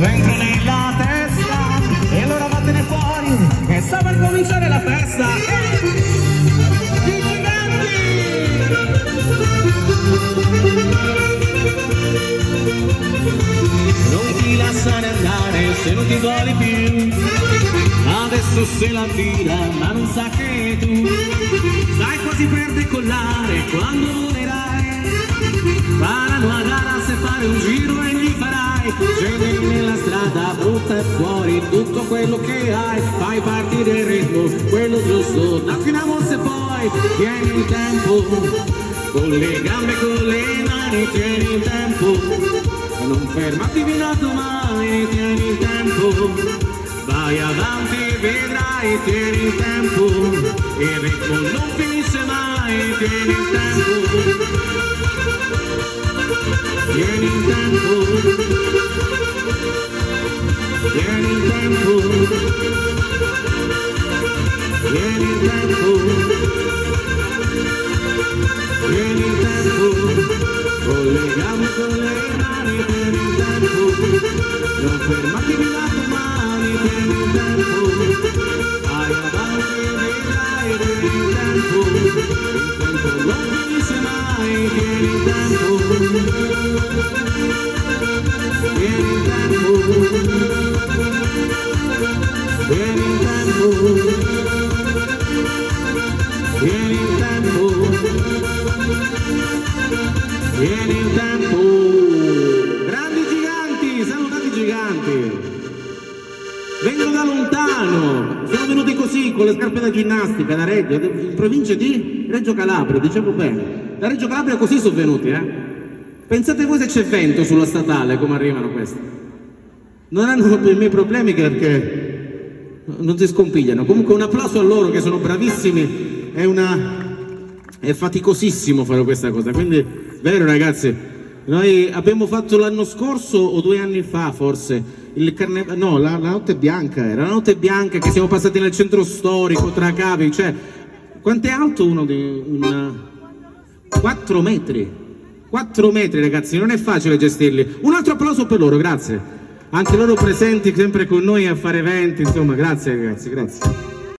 dentro nella testa, e allora vattene fuori che sta per cominciare la festa. I giganti! Non ti lasciare andare se non ti vuole più, adesso se la tira ma non sa che tu stai quasi per decollare quando volerai. Faranno a gara se fare un giro e gli farai. Scendi nella strada, butta fuori tutto quello che hai. Fai partire il ritmo, quello giusto, affiniamo se poi tieni il tempo. Con le gambe, con le mani, tieni il tempo. Non fermati fino a domani, tieni il tempo. Vai avanti e vedrai, tieni il tempo. Il ritmo non finisce mai, tieni il tempo. Tieni il tempo, tieni il tempo, tieni il tempo, tieni il tempo, con le gambe, con le mani, tieni il tempo, non fermati fino a domani, tieni il tempo, vai avanti e vedrai, tieni il tempo non finisce mai, tieni il tempo. Vieni il tempo, vieni il tempo, vieni il tempo, vieni il tempo. Grandi giganti, salutate giganti. Vengono da lontano, sono venuti così con le scarpe da ginnastica da Reggio, in provincia di Reggio Calabria, diciamo bene. Da Reggio Calabria così sono venuti, Pensate voi se c'è vento sulla statale, come arrivano questi. Non hanno i miei problemi perché non si scompigliano. Comunque un applauso a loro che sono bravissimi, è faticosissimo fare questa cosa. Quindi, vero ragazzi, noi abbiamo fatto l'anno scorso o 2 anni fa forse, la notte bianca era, la notte bianca che siamo passati nel centro storico tra cavi, cioè, quanto è alto uno di 4 metri. 4 metri ragazzi, non è facile gestirli. Un altro applauso per loro, grazie. Anche loro presenti sempre con noi a fare eventi, insomma, grazie ragazzi, grazie.